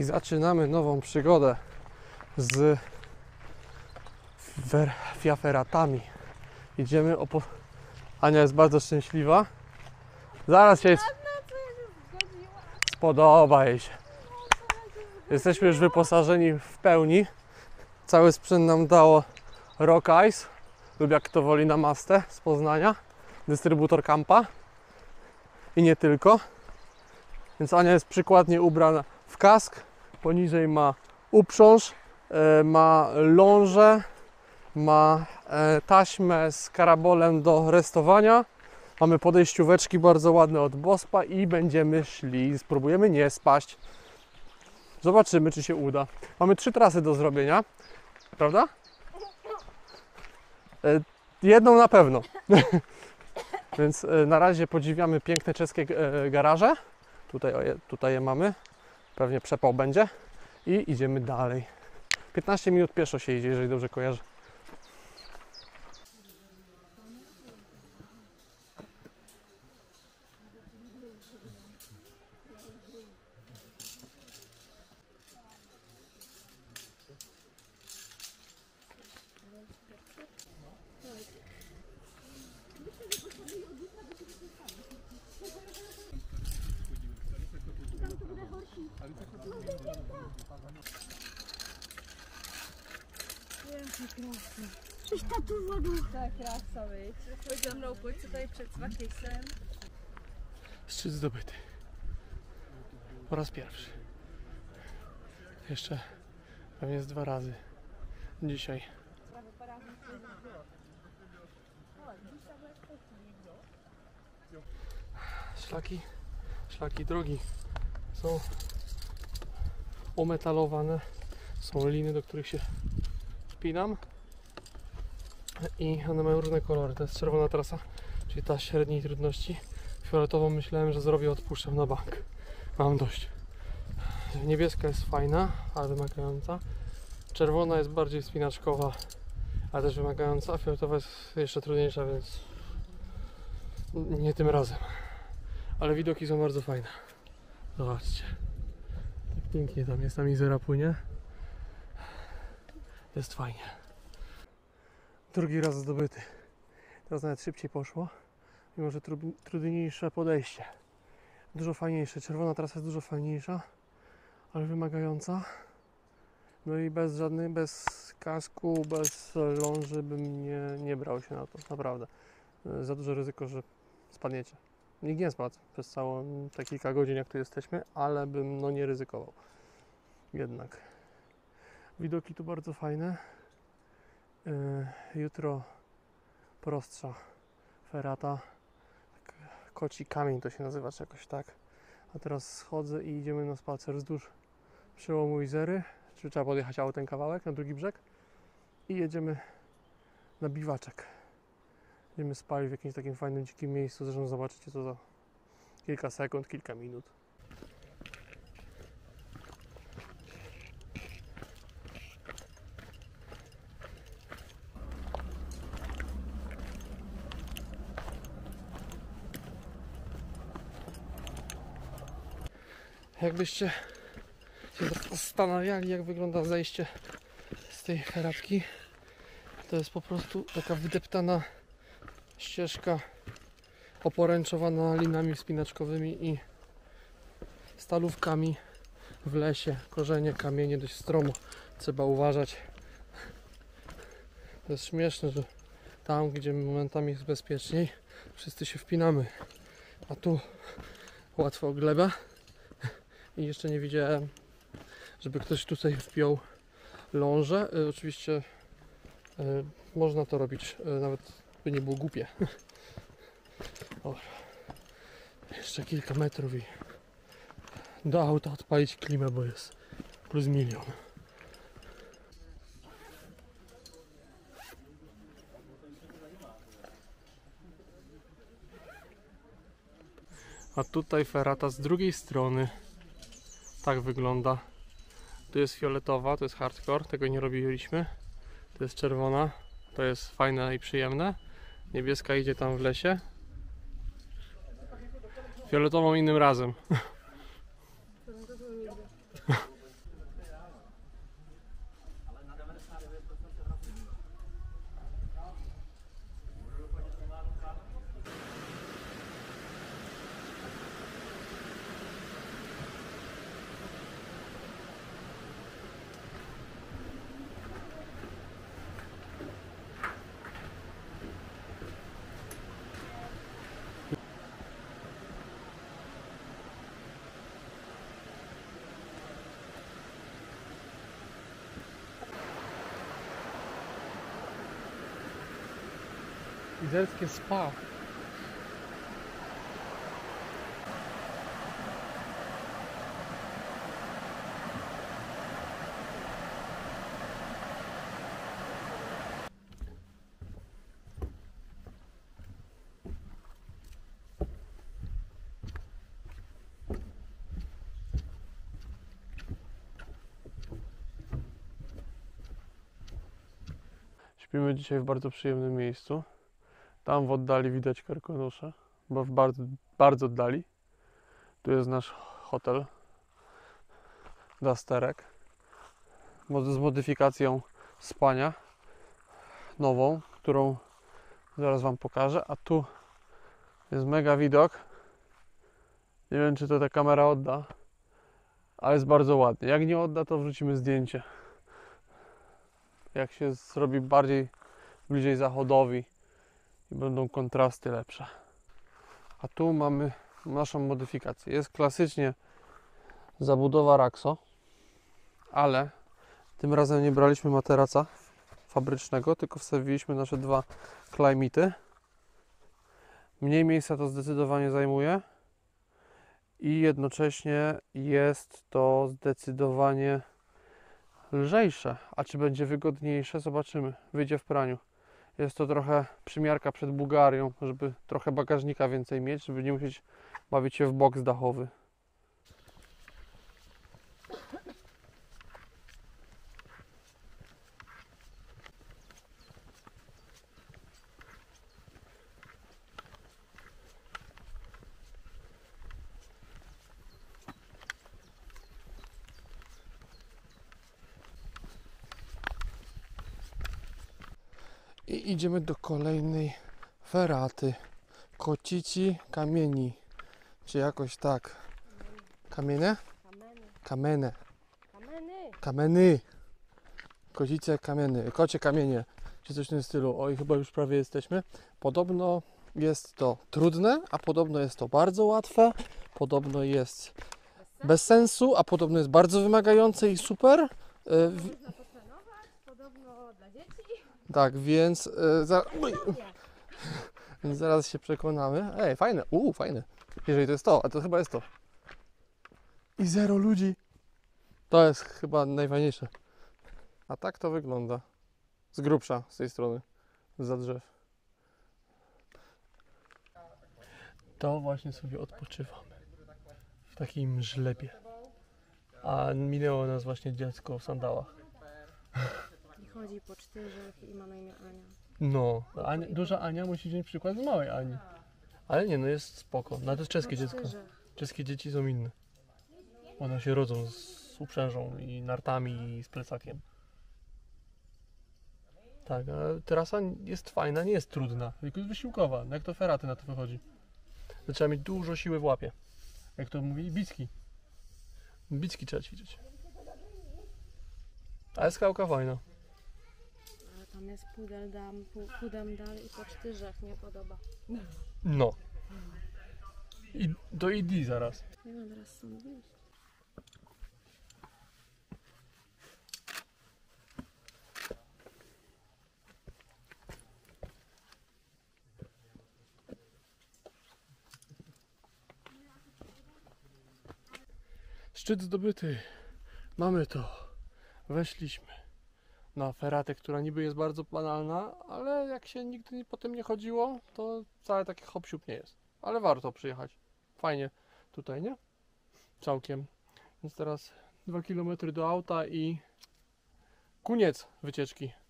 I zaczynamy nową przygodę z fiaferatami. Idziemy Ania jest bardzo szczęśliwa. Zaraz się spodoba jej się. Jesteśmy już wyposażeni w pełni. Cały sprzęt nam dało Rock Ice, lub jak kto woli Namaste z Poznania, dystrybutor kampa i nie tylko. Więc Ania jest przykładnie ubrana w kask, poniżej ma uprząż, ma lążę, ma taśmę z karabolem do restowania. Mamy podejścióweczki bardzo ładne od Bospa i będziemy szli, spróbujemy nie spaść. Zobaczymy, czy się uda. Mamy 3 trasy do zrobienia, prawda? Jedną na pewno. Więc na razie podziwiamy piękne czeskie garaże. Tutaj je mamy. Pewnie przepał będzie. I idziemy dalej. 15 minut pieszo się idzie, jeżeli dobrze kojarzę. Coś tatu wodu. Tak, krásavý. Pojď za mnou, pojď se tady předsvakej sem. Szczyt zdobyty. Po raz pierwszy. Jeszcze pewnie z 2 razy. Dzisiaj. Szlaki drogi są ometalowane. Są liny, do których się wpinam. I one mają różne kolory. To jest czerwona trasa, czyli ta średniej trudności. Fioletową myślałem, że zrobię, odpuszczam na bank. Mam dość. Niebieska jest fajna, ale wymagająca. Czerwona jest bardziej wspinaczkowa, ale też wymagająca. A fioletowa jest jeszcze trudniejsza, więc nie tym razem. Ale widoki są bardzo fajne. Zobaczcie. Jak pięknie tam jest, tam Izera płynie. Jest fajnie. Drugi raz zdobyty. Teraz nawet szybciej poszło. Mimo że trudniejsze podejście. Dużo fajniejsze. Czerwona trasa jest dużo fajniejsza, ale wymagająca. No i bez kasku, bez ląży bym nie brał się na to. Naprawdę. Za duże ryzyko, że spadniecie. Nikt nie spadł przez całe te kilka godzin, jak tu jesteśmy, ale bym nie ryzykował. Jednak. Widoki tu bardzo fajne. Jutro prostsza ferata. Koci kamień to się nazywa, czy jakoś tak. A teraz schodzę i idziemy na spacer wzdłuż przełomu Izery. Czy trzeba podjechać autem kawałek na drugi brzeg. I jedziemy na biwaczek. Będziemy spali w jakimś takim fajnym, dzikim miejscu. Zresztą zobaczycie to za kilka sekund, kilka minut. Jakbyście się zastanawiali, jak wygląda zejście z tej feratki, to jest po prostu taka wydeptana ścieżka oporęczowana linami wspinaczkowymi i stalówkami w lesie. Korzenie, kamienie, dość stromo. Trzeba uważać. To jest śmieszne, że tam, gdzie momentami jest bezpieczniej, wszyscy się wpinamy, a tu łatwo o glebę. I jeszcze nie widziałem, żeby ktoś tutaj wpiął lążę. Oczywiście można to robić, nawet by nie było głupie. Dobra. Jeszcze kilka metrów i do auta odpalić klimę, bo jest plus 1 000 000. A tutaj ferata z drugiej strony. Tak wygląda. Tu jest fioletowa, to jest hardcore, tego nie robiliśmy. To jest czerwona, to jest fajne i przyjemne. Niebieska idzie tam w lesie. Fioletową innym razem. Izerskie spa. Śpimy dzisiaj w bardzo przyjemnym miejscu. Tam w oddali widać Karkonosze, bo w bardzo oddali. Tu jest nasz hotel Dasterek z modyfikacją spania nową, którą zaraz Wam pokażę. A tu jest mega widok. Nie wiem, czy to ta kamera odda, ale jest bardzo ładnie. Jak nie odda, to wrzucimy zdjęcie. Jak się zrobi bliżej zachodowi i będą kontrasty lepsze. A tu mamy naszą modyfikację. Jest klasycznie zabudowa Raxo, ale tym razem nie braliśmy materaca fabrycznego, tylko wstawiliśmy nasze dwa Climity. Mniej miejsca to zdecydowanie zajmuje i jednocześnie jest to zdecydowanie lżejsze. A czy będzie wygodniejsze? Zobaczymy. Wyjdzie w praniu. Jest to trochę przymiarka przed Bułgarią, żeby trochę bagażnika więcej mieć, żeby nie musieć bawić się w boks dachowy. I idziemy do kolejnej feraty. Kocici kamieni. Czy jakoś tak. Kamienie? Kamene. Kameny. Kocice kamieny. Kocie kamienie. Czy coś w tym stylu. Oj, chyba już prawie jesteśmy. Podobno jest to trudne, a podobno jest to bardzo łatwe. Podobno jest bez sensu, a podobno jest bardzo wymagające i super. Można potrenować, podobno dla dzieci. Tak, więc zaraz się przekonamy. Ej, fajne, fajne. Jeżeli to jest to, a to chyba jest to. I 0 ludzi. To jest chyba najfajniejsze. A tak to wygląda. Z grubsza, z tej strony. Za drzew. To właśnie sobie odpoczywamy. W takim żlebie. A minęło nas właśnie dziecko w sandałach. I chodzi po cztyrzach i ma na imię Ania. No, duża Ania musi wziąć przykład z małej Ani. Ale nie, no jest spoko. No to jest czeskie dziecko. Czeskie dzieci są inne. One się rodzą z uprzężą i nartami i z plecakiem. Tak, a trasa jest fajna, nie jest trudna, tylko jest wysiłkowa. Jak to feraty na to wychodzi. To trzeba mieć dużo siły w łapie. Jak to mówili, bicki. Bicki trzeba ćwiczyć. A jest skałka fajna. Ale tam jest pudem dalej i po cztyrzach nie podoba. No. I do ID zaraz. Nie mam teraz stąd wyjść. Szczyt zdobyty. Mamy to. Weszliśmy na feratę, która niby jest bardzo banalna, ale jak się nigdy potem nie chodziło, to wcale taki hop-siup nie jest. Ale warto przyjechać. Fajnie tutaj, nie? Całkiem. Więc teraz 2 km do auta i koniec wycieczki.